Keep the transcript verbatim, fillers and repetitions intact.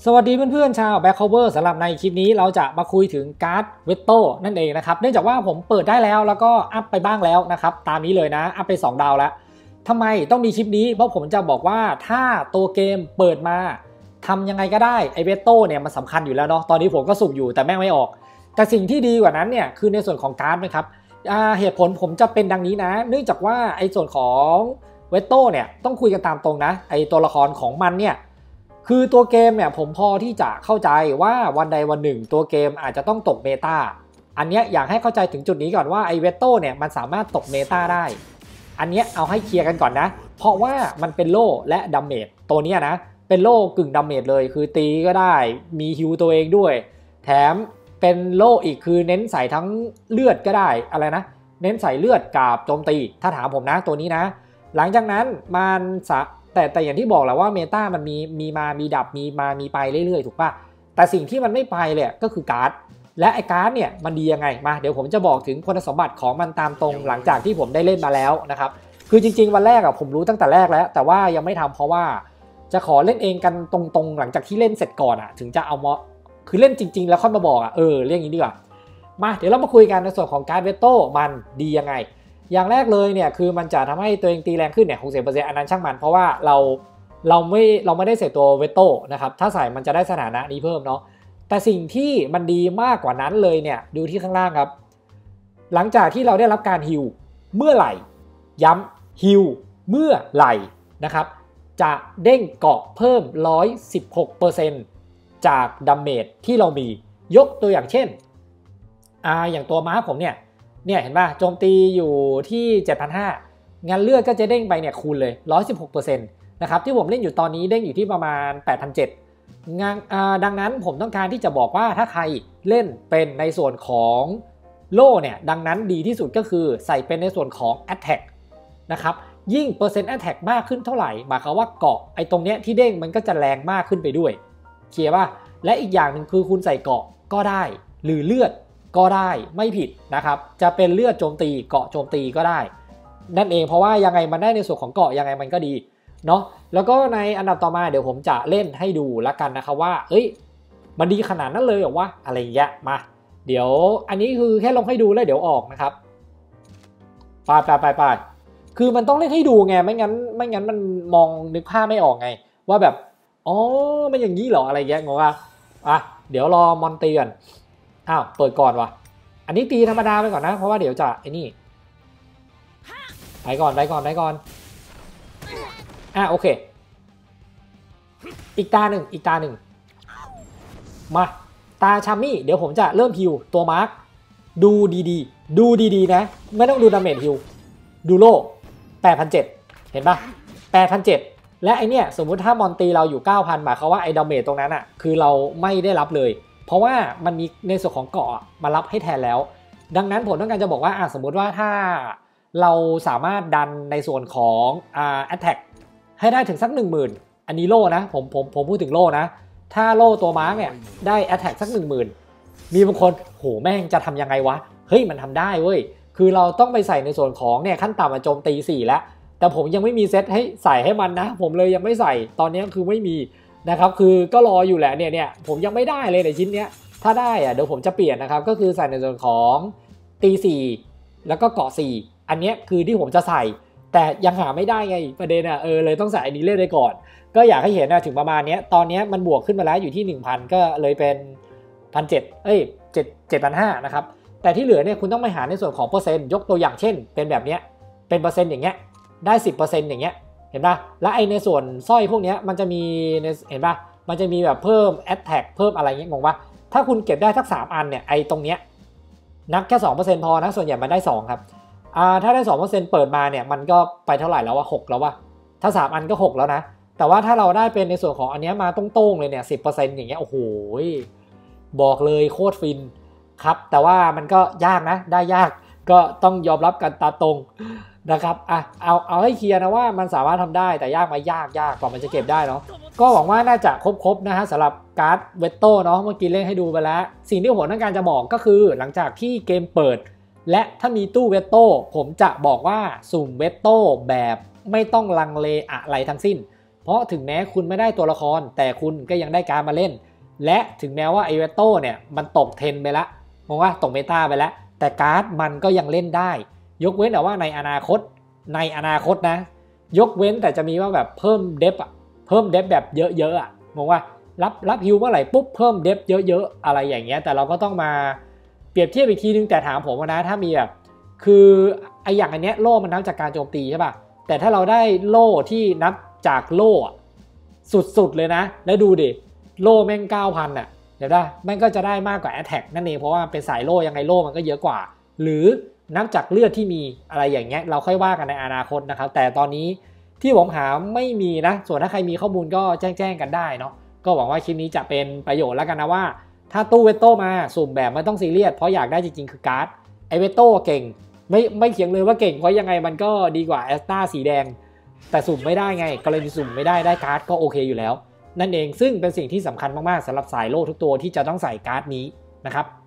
สวัสดีเพื่อนๆชาวแบ็คโคเวอร์สำหรับในคลิปนี้เราจะมาคุยถึงการ์ดเวตโต้นั่นเองนะครับเนื่องจากว่าผมเปิดได้แล้วแล้วก็อัพไปบ้างแล้วนะครับตามนี้เลยนะอัพไปสองดาวแล้วทำไมต้องมีคลิปนี้เพราะผมจะบอกว่าถ้าตัวเกมเปิดมาทำยังไงก็ได้ไอเวตโต้เนี่ยมันสำคัญอยู่แล้วเนาะตอนนี้ผมก็สุ่มอยู่แต่แม่งไม่ออกแต่สิ่งที่ดีกว่านั้นเนี่ยคือในส่วนของการ์ดนะครับเหตุผลผมจะเป็นดังนี้นะเนื่องจากว่าไอส่วนของเวตโต้เนี่ยต้องคุยกันตามตรงนะไอตัวละครของมันเนี่ยคือตัวเกมเนี่ยผมพอที่จะเข้าใจว่าวันใดวันหนึ่งตัวเกมอาจจะต้องตกเมตาอันนี้อยากให้เข้าใจถึงจุดนี้ก่อนว่าไอเวตโต้เนี่ยมันสามารถตกเมตาได้อันนี้เอาให้เคลียร์กันก่อนนะเพราะว่ามันเป็นโล่และดาเมจตัวนี้นะเป็นโล่กึ่งดาเมจเลยคือตีก็ได้มีฮิวตัวเองด้วยแถมเป็นโล่อีกคือเน้นใส่ทั้งเลือดก็ได้อะไรนะเน้นใส่เลือดกับโจมตีถ้าถามผมนะตัวนี้นะหลังจากนั้นมันสะแต่แต่อย่างที่บอกแหละว่าเมตามันมีมีมามีดับมีมามีไปเรื่อยๆถูกป่ะแต่สิ่งที่มันไม่ไปเลยก็คือการ์ดและไอ้การ์ดเนี่ยมันดียังไงมาเดี๋ยวผมจะบอกถึงคุณสมบัติของมันตามตรงหลังจากที่ผมได้เล่นมาแล้วนะครับคือจริงๆวันแรกอะผมรู้ตั้งแต่แรกแล้วแต่ว่ายังไม่ทำเพราะว่าจะขอเล่นเองกันตรงๆหลังจากที่เล่นเสร็จก่อนอะถึงจะเอามาคือเล่นจริงๆแล้วค่อยมาบอกอะเออเรื่องนี้ดีกว่ามาเดี๋ยวเรามาคุยกันในส่วนของการ์ดเวตโต้มันดียังไงอย่างแรกเลยเนี่ยคือมันจะทำให้ตัวเองตีแรงขึ้นเนี่ยหกสิบเปอร์เซ็นต์อันนั้นช่างมันเพราะว่าเราเราไม่เราไม่ได้ใส่ตัวเวตโต้นะครับถ้าใส่มันจะได้สถานะนี้เพิ่มเนาะแต่สิ่งที่มันดีมากกว่านั้นเลยเนี่ยดูที่ข้างล่างครับหลังจากที่เราได้รับการฮิลเมื่อไหร่ย้ำฮิลเมื่อไหร่นะครับจะเด้งเกาะเพิ่ม หนึ่งร้อยสิบหกเปอร์เซ็นต์ จากดาเมจที่เรามียกตัวอย่างเช่นอ่าอย่างตัวม้าผมเนี่ยเนี่ยเห็นป่ะโจมตีอยู่ที่ เจ็ดพันห้าร้อย งั้นเลือดก็จะเด้งไปเนี่ยคูณเลย หนึ่งร้อยสิบหกเปอร์เซ็นต์ นะครับที่ผมเล่นอยู่ตอนนี้เด้งอยู่ที่ประมาณ แปดพันเจ็ดร้อย งานดังนั้นผมต้องการที่จะบอกว่าถ้าใครเล่นเป็นในส่วนของโล่เนี่ยดังนั้นดีที่สุดก็คือใส่เป็นในส่วนของ Attack นะครับยิ่งเปอร์เซ็นต์ Attack มากขึ้นเท่าไหร่หมายความว่าเกาะไอ้ตรงเนี้ยที่เด้งมันก็จะแรงมากขึ้นไปด้วยเคลียร์ป่ะและอีกอย่างหนึ่งคือคุณใส่เกาะก็ได้หรือเลือดก็ได้ไม่ผิดนะครับจะเป็นเลือดโจมตีเกาะโจมตีก็ได้นั่นเองเพราะว่ายังไงมันได้ในส่วนของเกาะยังไงมันก็ดีเนาะแล้วก็ในอันดับต่อมาเดี๋ยวผมจะเล่นให้ดูละกันนะครับว่าเอ้ยมันดีขนาดนั้นเลยเหรอวะอะไรอย่างเงี้ยมาเดี๋ยวอันนี้คือแค่ลงให้ดูแล้วเดี๋ยวออกนะครับไปไปไปไปคือมันต้องเล่นให้ดูไงไม่งั้นไม่งั้นมันมองนึกภาพไม่ออกไงว่าแบบอ๋อมันอย่างนี้เหรออะไรเงี้ยงงป่ะอ่ะเดี๋ยวรอมอนตีก่อนอ้าวเปิดก่อนวะอันนี้ตีธรรมดาไปก่อนนะเพราะว่าเดี๋ยวจะไอ้นี่ไปก่อนไปก่อนไปก่อนอ่ะโอเคอีกตาหนึ่งอีกตาหนึ่งมาตาชามี่เดี๋ยวผมจะเริ่มฮิวตัวมาร์คดูดีๆดูดีๆนะไม่ต้องดูดาเมจฮิวดูโล่ แปดพันเจ็ดร้อย เห็นปะ แปดพันเจ็ดร้อย และไอเนี้ยสมมุติถ้ามอนตีเราอยู่ เก้าพัน หมายความว่าไอดาเมจตรงนั้นอ่ะคือเราไม่ได้รับเลยเพราะว่ามันมีในส่วนของเกาะมารับให้แทนแล้วดังนั้นผมต้องการจะบอกว่าอ่ะสมมุติว่าถ้าเราสามารถดันในส่วนของอ่า attack ให้ได้ถึงสัก หนึ่งหมื่น อันนี้โล่นะผมผมผมพูดถึงโล่นะถ้าโล่ตัวมาร์กเนี่ยได้ attack สัก หนึ่งหมื่น มีบางคนโหแม่งจะทำยังไงวะเฮ้ยมันทำได้เว้ยคือเราต้องไปใส่ในส่วนของเนี่ยขั้นต่ำมาโจมตีสี่แล้วแต่ผมยังไม่มีเซตให้ใส่ให้มันนะผมเลยยังไม่ใส่ตอนนี้คือไม่มีนะครับคือก็รออยู่แหละเนี่ยเนี่ยผมยังไม่ได้เลยในชิ้นเนี้ยถ้าได้อะเดี๋ยวผมจะเปลี่ยนนะครับก็คือใส่ในส่วนของตีสี่แล้วก็เกาะสี่อันนี้คือที่ผมจะใส่แต่ยังหาไม่ได้ไงประเด็นอ่ะเออเลยต้องใส่อันนี้เล่นไปก่อนก็อยากให้เห็นนะถึงประมาณนี้ตอนนี้มันบวกขึ้นมาแล้วอยู่ที่ หนึ่งพัน ก็เลยเป็น หนึ่งพันเจ็ดร้อย เอ้ยเจ็ด เจ็ดพันห้าร้อย นะครับแต่ที่เหลือเนี่ยคุณต้องไปหาในส่วนของเปอร์เซ็นต์ยกตัวอย่างเช่นเป็นแบบนี้เป็นเปอร์เซ็นต์อย่างเงี้ยได้ สิบเปอร์เซ็นต์ อย่างเงี้ยเห็นป่ะแล้วไอในส่วนสร้อยพวกนี้มันจะมีเห็นป่ะมันจะมีแบบเพิ่ม attack เพิ่มอะไรเงี้ยงงป่ะถ้าคุณเก็บได้สักสามอันเนี่ยไอตรงเนี้ยนับแค่ สองเปอร์เซ็นต์ พอนะส่วนใหญ่มันได้สองครับอ่าถ้าได้ สองเปอร์เซ็นต์ เปิดมาเนี่ยมันก็ไปเท่าไหร่แล้ววะหกแล้ววะถ้าสามอันก็หกแล้วนะแต่ว่าถ้าเราได้เป็นในส่วนของอันนี้มาตรงๆเลยเนี่ย สิบเปอร์เซ็นต์ อย่างเงี้ยโอ้โหบอกเลยโคตรฟินครับแต่ว่ามันก็ยากนะได้ยากก็ต้องยอมรับกันตาตรงนะครับอ่ะเอาเอาให้เคลียร์นะว่ามันสามารถทำได้แต่ยากไหมยากยากกว่ามันจะเก็บได้เนาะก็หวังว่าน่าจะครบๆนะฮะสำหรับการ์ดเวตโต้เนาะเมื่อกี้เล่นให้ดูไปแล้วสิ่งที่ผมต้องการจะบอกก็คือหลังจากที่เกมเปิดและถ้ามีตู้เวตโต้ผมจะบอกว่าสุ่มเวตโต้แบบไม่ต้องลังเลอะไรทั้งสิ้นเพราะถึงแม้คุณไม่ได้ตัวละครแต่คุณก็ยังได้การมาเล่นและถึงแม้ว่าไอเวโต้เนี่ยมันตกเทรนไปละมองว่าตกเมตาไปแล้วแต่การ์ดมันก็ยังเล่นได้ยกเว้นแต่ว่าในอนาคตในอนาคตนะยกเว้นแต่จะมีว่าแบบเพิ่มเดฟอะเพิ่มเดฟแบบเยอะๆอะมองว่ารับรับฮิวเมื่อไหร่ปุ๊บเพิ่มเดฟเยอะๆอะไรอย่างเงี้ยแต่เราก็ต้องมาเปรียบเทียบอีกทีนึงแต่ถามผมนะถ้ามีแบบคือไออย่างอันเนี้ยโล่มันนับจากการโจมตีใช่ป่ะแต่ถ้าเราได้โล่ที่นับจากโล่สุดๆเลยนะแล้วดูดิโล่แม่ง เก้าพัน อ่ะเดี๋ยวได้แม่งก็จะได้มากกว่า Attack นั่นเองเพราะว่าเป็นสายโล่ยังไงโล่มันก็เยอะกว่าหรือนับจากเลือดที่มีอะไรอย่างเงี้ยเราค่อยว่ากันในอนาคตนะครับแต่ตอนนี้ที่ผมหาไม่มีนะส่วนถ้าใครมีข้อมูลก็แจ้งๆกันได้เนาะก็หวังว่าคลิปนี้จะเป็นประโยชน์แล้วกันนะว่าถ้าตู้เวโต้มาสุ่มแบบไม่ต้องซีเรียสเพราะอยากได้จริงๆคือการ์ดไอเวโต้เก่งไม่ไม่เถียงเลยว่าเก่งเพราะยังไงมันก็ดีกว่าแอสตาสีแดงแต่สุ่มไม่ได้ไงกรณีสุ่มไม่ได้ได้การ์ดก็โอเคอยู่แล้วนั่นเองซึ่งเป็นสิ่งที่สำคัญมากๆสำหรับสายโล่ทุกตัวที่จะต้องใส่การ์ดนี้นะครับ